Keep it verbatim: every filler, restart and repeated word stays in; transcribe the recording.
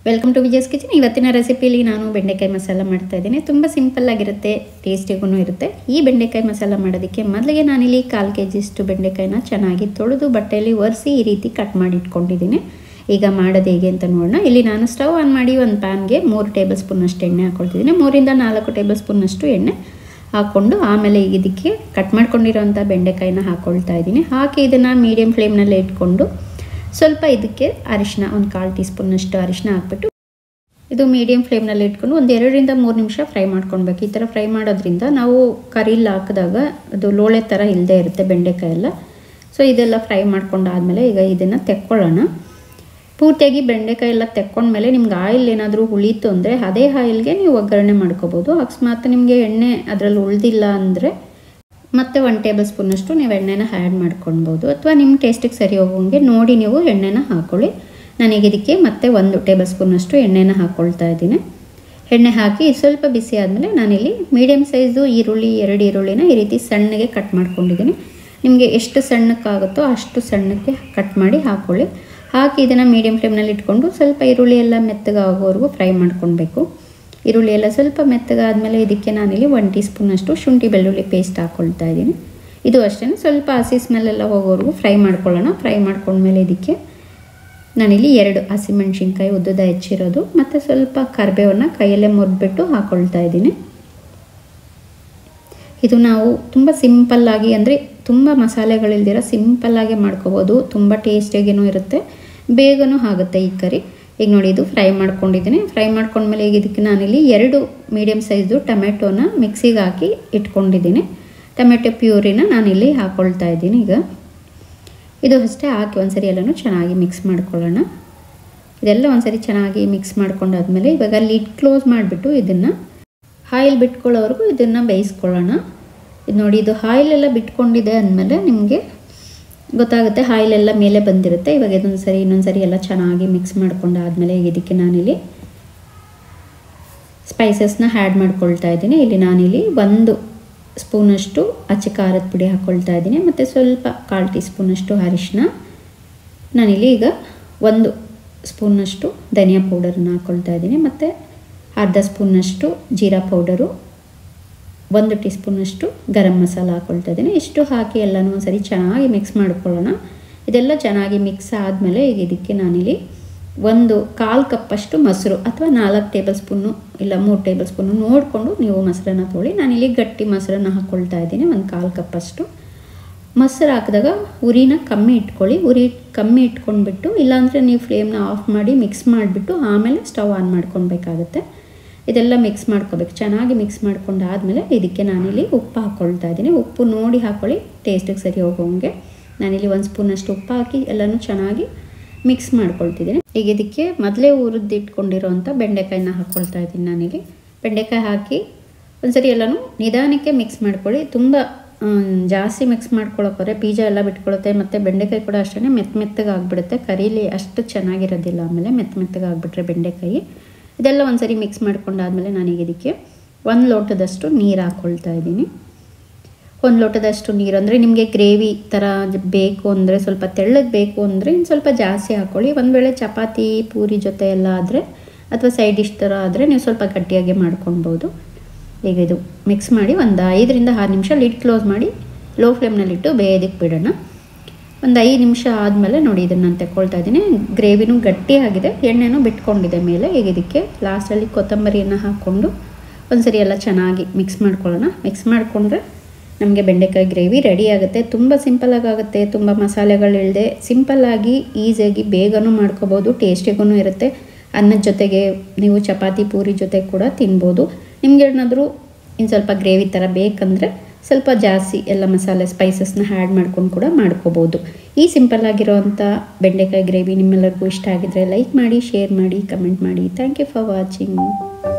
Welcome to Vijaya's kitchen. ಇವತ್ತಿನ ರೆಸಿಪಿಲಿ ನಾನು ಬೆಂಡೆಕಾಯಿ ಮಸಾಲ ಮಾಡ್ತಾ ಇದ್ದೀನಿ. ತುಂಬ ಸಿಂಪಲ್ ಆಗಿರುತ್ತೆ, ಟೇಸ್ಟಿಗೂ ಇರುತ್ತೆ. ಈ ಬೆಂಡೆಕಾಯಿ ಮಸಾಲ ಮಾಡೋದಕ್ಕೆ ಮೊದಲಿಗೆ ನಾನಿಲ್ಲಿ ಕಾಲು ಕೆ ಜಿಯಷ್ಟು ಬೆಂಡೆಕಾಯಿನ ಚೆನ್ನಾಗಿ ತೊಳೆದು ಬಟ್ಟೆಯಲ್ಲಿ ಒರೆಸಿ ಈ ರೀತಿ ಕಟ್ ಮಾಡಿ ಇಟ್ಕೊಂಡಿದ್ದೀನಿ. ಈಗ ಮಾಡೋದು ಹೇಗೆ ಅಂತ ನೋಡೋಣ. ಇಲ್ಲಿ ನಾನು ಸ್ಟವ್ ಆನ್ ಮಾಡಿ ಒಂದು ಪ್ಯಾನ್ಗೆ ಮೂರು ಟೇಬಲ್ ಸ್ಪೂನಷ್ಟು ಎಣ್ಣೆ ಹಾಕ್ಕೊಳ್ತಿದ್ದೀನಿ. ಮೂರಿಂದ ನಾಲ್ಕು ಟೇಬಲ್ ಸ್ಪೂನಷ್ಟು ಎಣ್ಣೆ ಹಾಕ್ಕೊಂಡು ಆಮೇಲೆ ಈಗ ಇದಕ್ಕೆ ಕಟ್ ಮಾಡ್ಕೊಂಡಿರೋಂಥ ಬೆಂಡೆಕಾಯಿನ ಹಾಕ್ಕೊಳ್ತಾ ಇದ್ದೀನಿ. ಹಾಕಿ ಇದನ್ನು ಮೀಡಿಯಮ್ ಫ್ಲೇಮ್ನಲ್ಲೇ ಇಟ್ಕೊಂಡು ಸ್ವಲ್ಪ ಇದಕ್ಕೆ ಅರಿಶಿನ ಒಂದು ಕಾಲು ಟೀ ಸ್ಪೂನಷ್ಟು ಅರಿಶಿನ ಹಾಕ್ಬಿಟ್ಟು ಇದು ಮೀಡಿಯಮ್ ಫ್ಲೇಮ್ನಲ್ಲಿ ಇಟ್ಕೊಂಡು ಒಂದು ಎರಡರಿಂದ ಮೂರು ನಿಮಿಷ ಫ್ರೈ ಮಾಡ್ಕೊಳ್ಬೇಕು. ಈ ಥರ ಫ್ರೈ ಮಾಡೋದ್ರಿಂದ ನಾವು ಕರಿಲಿ ಹಾಕಿದಾಗ ಅದು ಲೋಳೆ ಥರ ಇಲ್ಲದೆ ಇರುತ್ತೆ ಬೆಂಡೆಕಾಯಿ ಎಲ್ಲ. ಸೊ ಇದೆಲ್ಲ ಫ್ರೈ ಮಾಡ್ಕೊಂಡಾದಮೇಲೆ ಈಗ ಇದನ್ನು ತೆಕ್ಕೊಳ್ಳೋಣ. ಪೂರ್ತಿಯಾಗಿ ಬೆಂಡೆಕಾಯಿ ಎಲ್ಲ ತೆಕ್ಕೊಂಡ್ಮೇಲೆ ನಿಮ್ಗೆ ಆಯಿಲ್ ಏನಾದರೂ ಉಳೀತು ಅಂದರೆ ಅದೇ ಆಯಿಲ್ಗೆ ನೀವು ಒಗ್ಗರಣೆ ಮಾಡ್ಕೋಬೋದು. ಅಕಸ್ಮಾತ್ ನಿಮಗೆ ಎಣ್ಣೆ ಅದರಲ್ಲಿ ಉಳಿದಿಲ್ಲ ಅಂದರೆ ಮತ್ತು ಒನ್ ಟೇಬಲ್ ಸ್ಪೂನಷ್ಟು ನೀವು ಎಣ್ಣೆನ ಆ್ಯಡ್ ಮಾಡ್ಕೊಳ್ಬೋದು, ಅಥವಾ ನಿಮ್ಮ ಟೇಸ್ಟಿಗೆ ಸರಿ ಹೋಗೋಂಗೆ ನೋಡಿ ನೀವು ಎಣ್ಣೆನ ಹಾಕ್ಕೊಳ್ಳಿ. ನನಗೆ ಇದಕ್ಕೆ ಮತ್ತೆ ಒಂದು ಟೇಬಲ್ ಸ್ಪೂನಷ್ಟು ಎಣ್ಣೆನ ಹಾಕ್ಕೊಳ್ತಾ ಇದ್ದೀನಿ. ಎಣ್ಣೆ ಹಾಕಿ ಸ್ವಲ್ಪ ಬಿಸಿ ಆದಮೇಲೆ ನಾನಿಲ್ಲಿ ಮೀಡಿಯಮ್ ಸೈಜು ಈರುಳ್ಳಿ ಎರಡು ಈರುಳ್ಳಿನ ಈ ರೀತಿ ಸಣ್ಣಗೆ ಕಟ್ ಮಾಡ್ಕೊಂಡಿದ್ದೀನಿ. ನಿಮಗೆ ಎಷ್ಟು ಸಣ್ಣಕ್ಕಾಗುತ್ತೋ ಅಷ್ಟು ಸಣ್ಣಕ್ಕೆ ಕಟ್ ಮಾಡಿ ಹಾಕ್ಕೊಳ್ಳಿ. ಹಾಕಿ ಇದನ್ನು ಮೀಡಿಯಮ್ ಫ್ಲೇಮ್ನಲ್ಲಿ ಇಟ್ಕೊಂಡು ಸ್ವಲ್ಪ ಈರುಳ್ಳಿ ಎಲ್ಲ ಮೆತ್ತಗಾಗೋವರೆಗೂ ಫ್ರೈ ಮಾಡ್ಕೊಳ್ಬೇಕು. ಈರುಳ್ಳಿ ಎಲ್ಲ ಸ್ವಲ್ಪ ಮೆತ್ತಗಾದಮೇಲೆ ಇದಕ್ಕೆ ನಾನಿಲ್ಲಿ ಒನ್ ಟೀ ಸ್ಪೂನಷ್ಟು ಶುಂಠಿ ಬೆಳ್ಳುಳ್ಳಿ ಪೇಸ್ಟ್ ಹಾಕ್ಕೊಳ್ತಾ ಇದ್ದೀನಿ. ಇದು ಅಷ್ಟೇ ಸ್ವಲ್ಪ ಹಸಿ ಸ್ಮೆಲ್ಲೆಲ್ಲ ಹೋಗೋವರೆಗೂ ಫ್ರೈ ಮಾಡ್ಕೊಳ್ಳೋಣ. ಫ್ರೈ ಮಾಡ್ಕೊಂಡ್ಮೇಲೆ ಇದಕ್ಕೆ ನಾನಿಲ್ಲಿ ಎರಡು ಹಸಿಮೆಣ್ಸಿನ್ಕಾಯಿ ಉದ್ದುದ ಹೆಚ್ಚಿರೋದು ಮತ್ತು ಸ್ವಲ್ಪ ಕರಿಬೇವನ್ನು ಕೈಯಲ್ಲೇ ಮುರಿದ್ಬಿಟ್ಟು ಹಾಕ್ಕೊಳ್ತಾ ಇದ್ದೀನಿ. ಇದು ನಾವು ತುಂಬ ಸಿಂಪಲ್ಲಾಗಿ ಅಂದರೆ ತುಂಬ ಮಸಾಲೆಗಳಿಲ್ದಿರ ಸಿಂಪಲ್ಲಾಗಿ ಮಾಡ್ಕೋಬೋದು. ತುಂಬ ಟೇಸ್ಟಿಯಾಗೇನೂ ಇರುತ್ತೆ, ಬೇಗನೂ ಆಗುತ್ತೆ ಈ ಕರಿ. ಈಗ ನೋಡಿ ಇದು ಫ್ರೈ ಮಾಡ್ಕೊಂಡಿದ್ದೀನಿ. ಫ್ರೈ ಮಾಡ್ಕೊಂಡ್ಮೇಲೆ ಈಗ ಇದಕ್ಕೆ ನಾನಿಲ್ಲಿ ಎರಡು ಮೀಡಿಯಮ್ ಸೈಜು ಟೊಮೆಟೊನ ಮಿಕ್ಸಿಗೆ ಹಾಕಿ ಇಟ್ಕೊಂಡಿದ್ದೀನಿ. ಟೊಮೆಟೊ ಪ್ಯೂರಿನ ನಾನಿಲ್ಲಿ ಹಾಕ್ಕೊಳ್ತಾ ಇದ್ದೀನಿ. ಈಗ ಇದು ಅಷ್ಟೇ ಹಾಕಿ ಒಂದ್ಸರಿ ಎಲ್ಲನೂ ಚೆನ್ನಾಗಿ ಮಿಕ್ಸ್ ಮಾಡ್ಕೊಳ್ಳೋಣ. ಇದೆಲ್ಲ ಒಂದ್ಸರಿ ಚೆನ್ನಾಗಿ ಮಿಕ್ಸ್ ಮಾಡ್ಕೊಂಡಾದ್ಮೇಲೆ ಇವಾಗ ಲಿಡ್ ಕ್ಲೋಸ್ ಮಾಡಿಬಿಟ್ಟು ಇದನ್ನು ಆಯಿಲ್ ಬಿಟ್ಕೊಳ್ಳೋವರೆಗೂ ಇದನ್ನು ಬೇಯಿಸ್ಕೊಳ್ಳೋಣ. ಇದು ನೋಡಿ ಇದು ಆಯಿಲೆಲ್ಲ ಬಿಟ್ಕೊಂಡಿದೆ ಅಂದಮೇಲೆ ನಿಮಗೆ ಗೊತ್ತಾಗುತ್ತೆ, ಆಯಿಲೆಲ್ಲ ಮೇಲೆ ಬಂದಿರುತ್ತೆ. ಇವಾಗ ಇದೊಂದು ಸರಿ ಇನ್ನೊಂದು ಸರಿ ಎಲ್ಲ ಚೆನ್ನಾಗಿ ಮಿಕ್ಸ್ ಮಾಡ್ಕೊಂಡಾದ್ಮೇಲೆ ಈಗ ಇದಕ್ಕೆ ನಾನಿಲ್ಲಿ ಸ್ಪೈಸಸ್ನ ಆ್ಯಡ್ ಮಾಡ್ಕೊಳ್ತಾ ಇದ್ದೀನಿ. ಇಲ್ಲಿ ನಾನಿಲ್ಲಿ ಒಂದು ಸ್ಪೂನಷ್ಟು ಅಚ್ಚ ಖಾರದ ಪುಡಿ ಹಾಕ್ಕೊಳ್ತಾ ಇದ್ದೀನಿ ಮತ್ತು ಸ್ವಲ್ಪ ಕಾಲು ಟೀ ಸ್ಪೂನಷ್ಟು ಅರಿಶಿನ. ನಾನಿಲ್ಲಿ ಈಗ ಒಂದು ಸ್ಪೂನಷ್ಟು ಧನಿಯಾ ಪೌಡರನ್ನು ಹಾಕ್ಕೊಳ್ತಾ ಇದ್ದೀನಿ ಮತ್ತು ಅರ್ಧ ಸ್ಪೂನಷ್ಟು ಜೀರಾ ಪೌಡರು, ಒಂದು ಟೀ ಸ್ಪೂನಷ್ಟು ಗರಂ ಮಸಾಲ ಹಾಕ್ಕೊಳ್ತಾ ಇದ್ದೀನಿ. ಇಷ್ಟು ಹಾಕಿ ಎಲ್ಲನೂ ಒಂದು ಸರಿ ಚೆನ್ನಾಗಿ ಮಿಕ್ಸ್ ಮಾಡ್ಕೊಳ್ಳೋಣ. ಇದೆಲ್ಲ ಚೆನ್ನಾಗಿ ಮಿಕ್ಸ್ ಆದಮೇಲೆ ಈಗ ಇದಕ್ಕೆ ನಾನಿಲ್ಲಿ ಒಂದು ಕಾಲು ಕಪ್ಪಷ್ಟು ಮೊಸರು ಅಥವಾ ನಾಲ್ಕು ಟೇಬಲ್ ಸ್ಪೂನು ಇಲ್ಲ ಮೂರು ಟೇಬಲ್ ಸ್ಪೂನು ನೋಡಿಕೊಂಡು ನೀವು ಮೊಸರನ್ನ ತೊಗೊಳ್ಳಿ. ನಾನಿಲ್ಲಿ ಗಟ್ಟಿ ಮೊಸರನ್ನ ಹಾಕ್ಕೊಳ್ತಾ ಇದ್ದೀನಿ, ಒಂದು ಕಾಲು ಕಪ್ಪಷ್ಟು. ಮೊಸರು ಹಾಕಿದಾಗ ಉರಿನ ಕಮ್ಮಿ ಇಟ್ಕೊಳ್ಳಿ. ಉರಿ ಕಮ್ಮಿ ಇಟ್ಕೊಂಡ್ಬಿಟ್ಟು ಇಲ್ಲಾಂದರೆ ನೀವು ಫ್ಲೇಮ್ನ ಆಫ್ ಮಾಡಿ ಮಿಕ್ಸ್ ಮಾಡಿಬಿಟ್ಟು ಆಮೇಲೆ ಸ್ಟವ್ ಆನ್ ಮಾಡ್ಕೊಳ್ಬೇಕಾಗತ್ತೆ. ಇದೆಲ್ಲ ಮಿಕ್ಸ್ ಮಾಡ್ಕೋಬೇಕು. ಚೆನ್ನಾಗಿ ಮಿಕ್ಸ್ ಮಾಡ್ಕೊಂಡಾದಮೇಲೆ ಇದಕ್ಕೆ ನಾನಿಲ್ಲಿ ಉಪ್ಪು ಹಾಕ್ಕೊಳ್ತಾ ಇದ್ದೀನಿ. ಉಪ್ಪು ನೋಡಿ ಹಾಕ್ಕೊಳ್ಳಿ, ಟೇಸ್ಟಿಗೆ ಸರಿ ಹೋಗೋಂಗೆ. ನಾನಿಲ್ಲಿ ಒಂದು ಸ್ಪೂನಷ್ಟು ಉಪ್ಪು ಹಾಕಿ ಎಲ್ಲನೂ ಚೆನ್ನಾಗಿ ಮಿಕ್ಸ್ ಮಾಡ್ಕೊಳ್ತಿದ್ದೀನಿ. ಈಗ ಇದಕ್ಕೆ ಮೊದಲೇ ಹುರಿದಿಟ್ಕೊಂಡಿರೋಂಥ ಬೆಂಡೆಕಾಯಿನ ಹಾಕ್ಕೊಳ್ತಾ ಇದ್ದೀನಿ. ನಾನಿಲ್ಲಿ ಬೆಂಡೆಕಾಯಿ ಹಾಕಿ ಒಂದ್ಸರಿ ಎಲ್ಲನೂ ನಿಧಾನಕ್ಕೆ ಮಿಕ್ಸ್ ಮಾಡ್ಕೊಳ್ಳಿ. ತುಂಬ ಜಾಸ್ತಿ ಮಿಕ್ಸ್ ಮಾಡ್ಕೊಳ್ಳೋಕ್ಕೋರೆ ಬೀಜ ಎಲ್ಲ ಬಿಟ್ಕೊಳುತ್ತೆ ಮತ್ತು ಬೆಂಡೆಕಾಯಿ ಕೂಡ ಅಷ್ಟೇ ಮೆತ್ತ ಮೆತ್ತಗೆ ಆಗಿಬಿಡುತ್ತೆ. ಕರೀಲಿ ಅಷ್ಟು ಚೆನ್ನಾಗಿರೋದಿಲ್ಲ. ಆಮೇಲೆ ಮೆತ್ತ ಮೆತ್ತಗೆ ಆಗಿಬಿಟ್ರೆ ಬೆಂಡೆಕಾಯಿ. ಇದೆಲ್ಲ ಒಂದು ಸರಿ ಮಿಕ್ಸ್ ಮಾಡ್ಕೊಂಡಾದ್ಮೇಲೆ ನಾನೀಗ ಇದಕ್ಕೆ ಒಂದು ಲೋಟದಷ್ಟು ನೀರು ಹಾಕ್ಕೊಳ್ತಾ ಇದ್ದೀನಿ. ಒಂದು ಲೋಟದಷ್ಟು ನೀರು ಅಂದರೆ ನಿಮಗೆ ಗ್ರೇವಿ ಥರ ಬೇಕು ಅಂದರೆ ಸ್ವಲ್ಪ ತೆಳ್ಳಗೆ ಬೇಕು ಅಂದರೆ ಇನ್ನು ಸ್ವಲ್ಪ ಜಾಸ್ತಿ ಹಾಕ್ಕೊಳ್ಳಿ. ಒಂದು ವೇಳೆ ಚಪಾತಿ ಪೂರಿ ಜೊತೆ ಎಲ್ಲ ಆದರೆ ಅಥವಾ ಸೈಡ್ ಡಿಶ್ ಥರ ಆದರೆ ನೀವು ಸ್ವಲ್ಪ ಗಟ್ಟಿಯಾಗಿ ಮಾಡ್ಕೊಳ್ಬೋದು. ಈಗ ಇದು ಮಿಕ್ಸ್ ಮಾಡಿ ಒಂದು ಐದರಿಂದ ಆರು ನಿಮಿಷ ಲಿಡ್ ಕ್ಲೋಸ್ ಮಾಡಿ ಲೋ ಫ್ಲೇಮ್ನಲ್ಲಿಟ್ಟು ಬೇಯೋದಕ್ಕೆ ಬಿಡೋಣ. ಒಂದು ಐದು ನಿಮಿಷ ಆದಮೇಲೆ ನೋಡಿ ಇದನ್ನು ನಾನು ತೆಕ್ಕೊಳ್ತಾ ಇದ್ದೀನಿ. ಗ್ರೇವಿನೂ ಗಟ್ಟಿಯಾಗಿದೆ, ಎಣ್ಣೆನೂ ಬಿಟ್ಕೊಂಡಿದೆ ಮೇಲೆ. ಈಗ ಇದಕ್ಕೆ ಲಾಸ್ಟಲ್ಲಿ ಕೊತ್ತಂಬರಿಯನ್ನು ಹಾಕ್ಕೊಂಡು ಒಂದ್ಸರಿ ಎಲ್ಲ ಚೆನ್ನಾಗಿ ಮಿಕ್ಸ್ ಮಾಡ್ಕೊಳ್ಳೋಣ. ಮಿಕ್ಸ್ ಮಾಡಿಕೊಂಡ್ರೆ ನಮಗೆ ಬೆಂಡೆಕಾಯಿ ಗ್ರೇವಿ ರೆಡಿ ಆಗುತ್ತೆ. ತುಂಬ ಸಿಂಪಲ್ಲಾಗಿ ಆಗುತ್ತೆ, ತುಂಬ ಮಸಾಲೆಗಳಿಲ್ಲದೆ ಸಿಂಪಲ್ಲಾಗಿ ಈಸಿಯಾಗಿ ಬೇಗನೂ ಮಾಡ್ಕೋಬೋದು. ಟೇಸ್ಟಿಗೂ ಇರುತ್ತೆ. ಅನ್ನದ ಜೊತೆಗೆ ನೀವು ಚಪಾತಿ ಪೂರಿ ಜೊತೆ ಕೂಡ ತಿನ್ಬೋದು. ನಿಮ್ಗೆ ಏನಾದರೂ ಇನ್ನು ಸ್ವಲ್ಪ ಗ್ರೇವಿ ಥರ ಬೇಕಂದರೆ ಸ್ವಲ್ಪ ಜಾಸ್ತಿ ಎಲ್ಲ ಮಸಾಲೆ ಸ್ಪೈಸಸ್ನ ಆ್ಯಡ್ ಮಾಡ್ಕೊಂಡು ಕೂಡ ಮಾಡ್ಕೋಬೋದು. ಈ ಸಿಂಪಲ್ಲಾಗಿರೋವಂಥ ಬೆಂಡೆಕಾಯಿ ಗ್ರೇವಿ ನಿಮ್ಮೆಲ್ಲರಿಗೂ ಇಷ್ಟ ಆಗಿದ್ರೆ ಲೈಕ್ ಮಾಡಿ, ಶೇರ್ ಮಾಡಿ, ಕಮೆಂಟ್ ಮಾಡಿ. Thank you for watching.